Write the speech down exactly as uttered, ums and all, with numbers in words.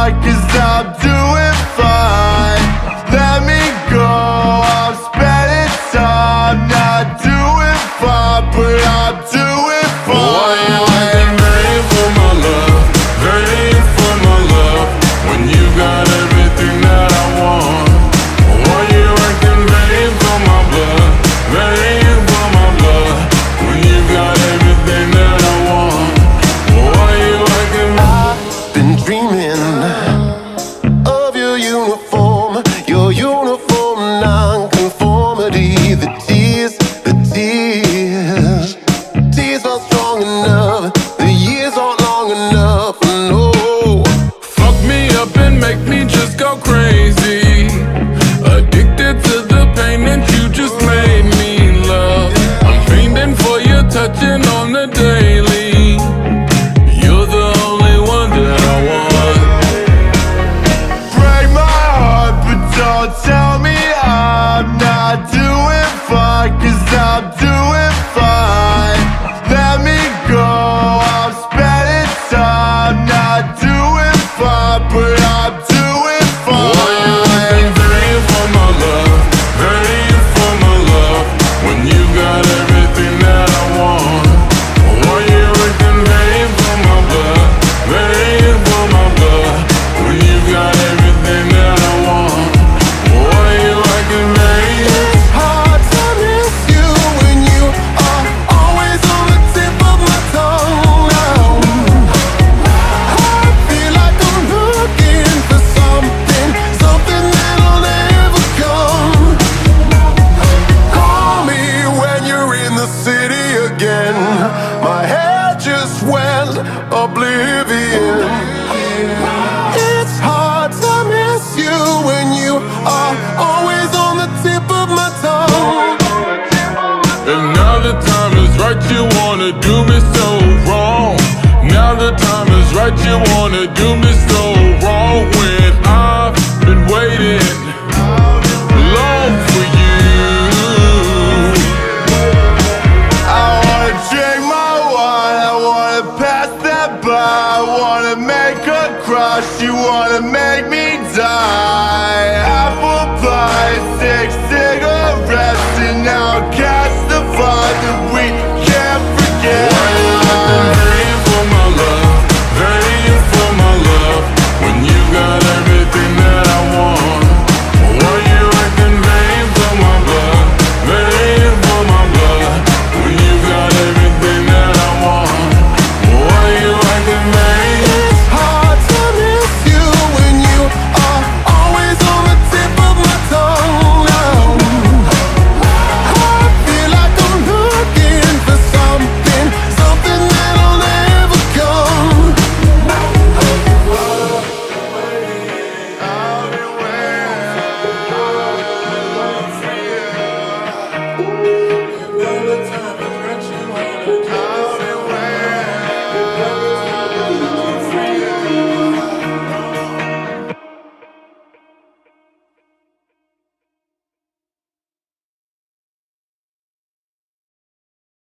fuck, 'cause I'm doing fine. Let me go, I'm spending time. Not doing fine, but I'm doing fine. Why you acting vain for my love, vain for my love, when you got everything that I want? Why you acting vain for my blood, vain for my blood, when you got everything that I want? Why you acting? I've been dreaming of your uniform, your uniform non-conformity. The tears, the tears, tears not strong enough. The years aren't long enough. No, Fuck me up and make me just go crazy. Addicted to the pain that you just made me love. I'm fiending for your touching on the daily. You're the only one that I want. Break my heart, but don't tell me I'm not doing fine, 'cause I'm doing fine. Let me go, I'm spending time. Not doing fine, but I'm doing Why you acting fine. vain for my love, vain for my love, when you got everything that I want? Why you acting vain for my blood, vain for my blood, when you got everything that I want? Why you acting vain? it's hard to miss you when you are always on the tip of my tongue. Now I feel like I'm looking for something, something that'll never come. Call me when you're in the city again. My head just went oblivion. It's hard to miss you when you are always on the tip of my tongue. And now the time is right, you wanna do me so wrong. Now the time is right, you wanna do me so wrong, when I've been waiting long for you. I wanna drink my wine, I wanna pass that by. I wanna make her cry, she wanna make me die. Apple pie, six cigarettes, and now catch the vibe that we